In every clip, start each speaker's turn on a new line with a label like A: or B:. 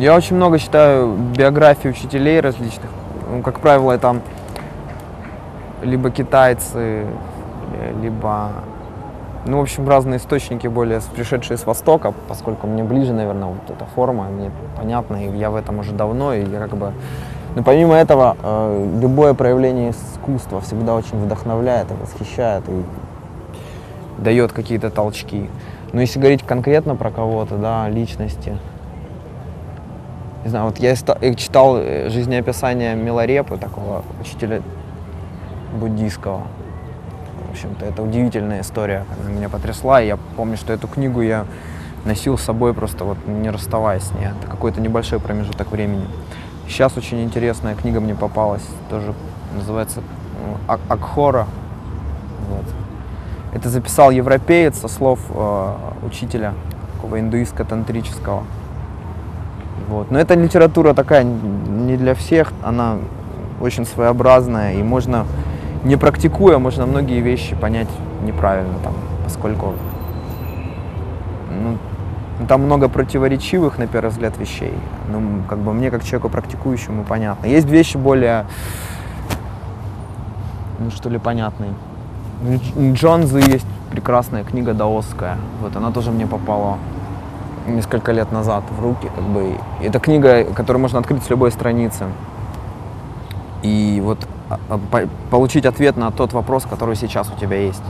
A: Я очень много читаю биографии учителей различных. Ну, как правило, это либо китайцы, либо, ну, в общем, разные источники, более пришедшие с Востока, поскольку мне ближе, наверное, вот эта форма, мне понятно, и я в этом уже давно, и я как бы... Но помимо этого, любое проявление искусства всегда очень вдохновляет и восхищает, и дает какие-то толчки. Но если говорить конкретно про кого-то, да, личности, не знаю, вот я читал жизнеописание Миларепы, такого учителя буддийского. В общем-то, это удивительная история, она меня потрясла, и я помню, что эту книгу я носил с собой просто вот не расставаясь с ней. Это какой-то небольшой промежуток времени. Сейчас очень интересная книга мне попалась, тоже называется Акхора. Вот. Это записал европеец со слов учителя такого индуистско-тантрического. Вот. Но эта литература такая не для всех, она очень своеобразная, и можно, не практикуя, можно многие вещи понять неправильно, там, поскольку там много противоречивых, на первый взгляд, вещей. Ну, как бы мне, как человеку практикующему, понятно. Есть вещи более, ну, что ли, понятные. У Джонзы есть прекрасная книга даосская. Вот, она тоже мне попала несколько лет назад в руки, как бы. Это книга, которую можно открыть с любой страницы. И вот получить ответ на тот вопрос, который сейчас у тебя есть.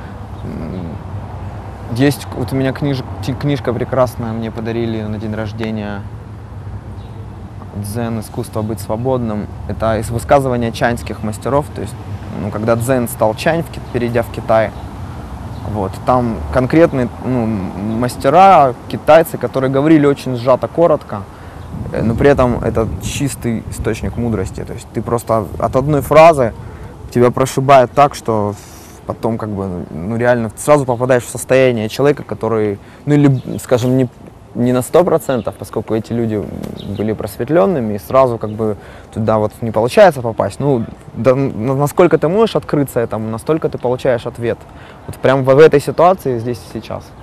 A: Есть вот у меня книжка прекрасная, мне подарили на день рождения, «Дзен. Искусство быть свободным». Это из высказывания чаньских мастеров, то есть, ну, когда дзен стал чань, перейдя в Китай, вот, там конкретные, ну, мастера, китайцы, которые говорили очень сжато, коротко, но при этом это чистый источник мудрости, то есть ты просто от одной фразы тебя прошибает так, что потом как бы, ну, реально сразу попадаешь в состояние человека, который, ну, или, скажем, не на 100%, поскольку эти люди были просветленными, и сразу как бы туда вот не получается попасть. Ну, да, насколько ты можешь открыться этому, настолько ты получаешь ответ. Вот прямо в этой ситуации, здесь и сейчас.